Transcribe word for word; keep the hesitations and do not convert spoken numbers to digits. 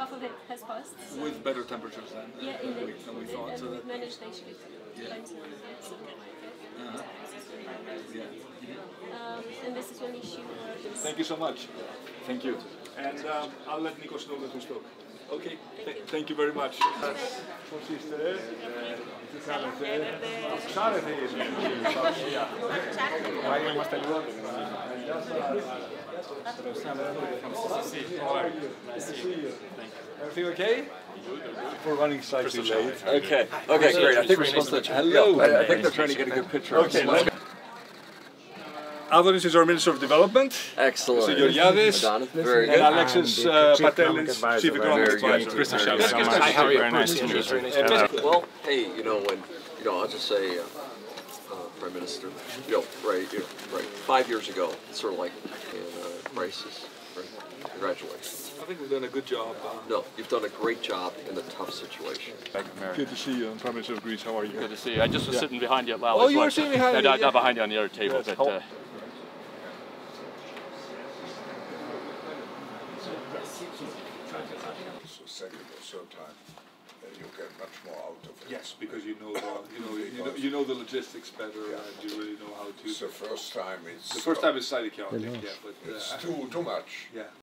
half of it has passed. So with better temperatures than, uh, yeah, in the, we, than we thought. and So we've that, managed actually to yeah. find some of it. So okay. Uh-huh. Yeah. Um, and this is one issue. Thank you so much. Thank you. And um, I'll let Nikos know that we spoke. Okay. Th thank you very much. Πώς είστε, τι κάνετε, ψάρετε Μα είμαστε λιγότεροι. Everything okay? We're running slightly late. Okay. Okay, great. I think we're supposed to. Hello. I, I think they're trying to get a good picture. Okay. Adonis is our Minister of Development. Excellent. Mister Georgiadis. Very good. And Alexis uh, Patelis, Chief Economic Very Advisor. good. Hi, how are you? Very nice to meet you. Well, hey, you know when, you know, I'll just say, uh, uh, Prime Minister, you know, right, you know, right, five years ago, it's sort of like in a crisis. Right? Congratulations. I think we've done a good job. Uh, no, you've done a great job in a tough situation. Good to see you, Prime Minister of Greece. How are you? Good to see you. I just was yeah. sitting behind you at Lally. Oh, you were sitting behind me? No, yeah. not behind you on the other table, yes. but... Uh, So second or third time, uh, you get much more out of it. Yes, because you know, uh, you know, you know, you know the logistics better, yeah. and you really know how to. It's the first time. It's the first time is slightly chaotic, yeah, but uh, it's uh, too too much. Yeah.